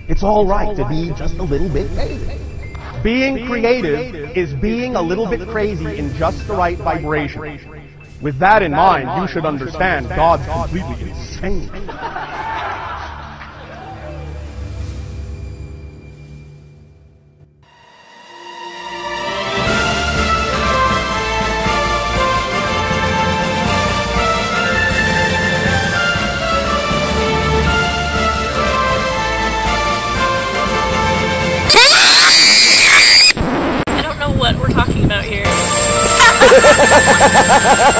It's all right to be just a little bit crazy. Being creative is being a little bit crazy in just the right vibration. With that in mind, you should understand God's completely insane. I don't know what we're talking about here.